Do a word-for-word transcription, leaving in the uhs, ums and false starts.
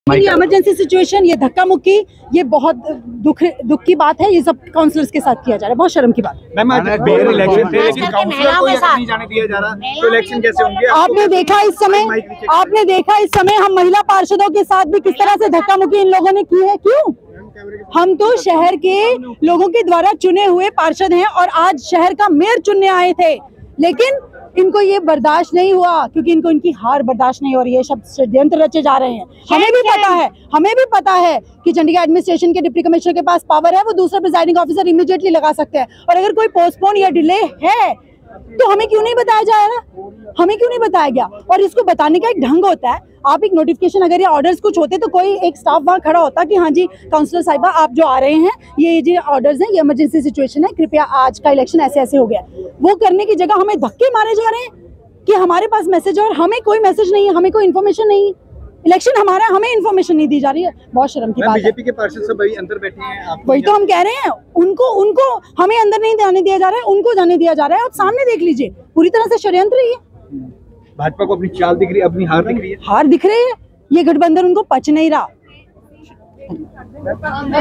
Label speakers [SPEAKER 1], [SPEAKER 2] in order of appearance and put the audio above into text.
[SPEAKER 1] ये emergency situation, ये धक्का मुक्की, ये बहुत दुख दुख की बात है। ये सब काउंसलर्स के साथ किया जा रहा है, बहुत शर्म की बात है।
[SPEAKER 2] मैम आज बेयर इलेक्शन थे लेकिन काउंसलर को नहीं जाने दिया जा रहा, तो इलेक्शन कैसे होंगे?
[SPEAKER 1] आपने देखा इस समय आपने देखा इस समय हम महिला पार्षदों के साथ भी किस तरह से धक्का मुक्की इन लोगों ने की है। क्यों? हम तो शहर के लोगों के द्वारा चुने हुए पार्षद हैं और आज शहर का मेयर चुनने आए थे, लेकिन इनको ये बर्दाश्त नहीं हुआ क्योंकि इनको इनकी हार बर्दाश्त नहीं हो रही है। सब षड्यंत्र रचे जा रहे हैं। हमें भी पता है हमें भी पता है कि चंडीगढ़ एडमिनिस्ट्रेशन के डिप्टी कमिश्नर के पास पावर है, वो दूसरा प्रिजाइडिंग ऑफिसर इमीडिएटली लगा सकते हैं। और अगर कोई पोस्टपोन या डिले है तो हमें क्यों नहीं बताया जा रहा? हमें क्यों नहीं बताया गया? और इसको बताने का एक ढंग होता है। आप एक नोटिफिकेशन, अगर ये ऑर्डर्स कुछ होते तो कोई एक स्टाफ वहाँ खड़ा होता कि हाँ जी काउंसलर साहिबा आप जो आ रहे हैं, ये जो ऑर्डर्स हैं, ये इमरजेंसी सिचुएशन है, कृपया आज का इलेक्शन ऐसे ऐसे हो गया। वो करने की जगह हमें धक्के मारे जा रहे हैं कि हमारे पास मैसेज है और हमें कोई मैसेज नहीं है, हमें कोई इन्फॉर्मेशन नहीं है। इलेक्शन हमारा, हमें इन्फॉर्मेशन नहीं दी जा रही है। बहुत शर्म की बात है।
[SPEAKER 2] बीजेपी के पार्षद सब अभी अंदर बैठे हैं,
[SPEAKER 1] वही तो हम कह रहे हैं। उनको उनको हमें अंदर नहीं जाने दिया जा रहा है, उनको जाने दिया जा रहा है। आप सामने देख लीजिए, पूरी तरह से षड्यंत्र ही है।
[SPEAKER 2] भाजपा को अपनी चाल दिख रही है, अपनी हार दिख रही है।
[SPEAKER 1] हार दिख रही है, ये गठबंधन उनको पच नहीं रहा।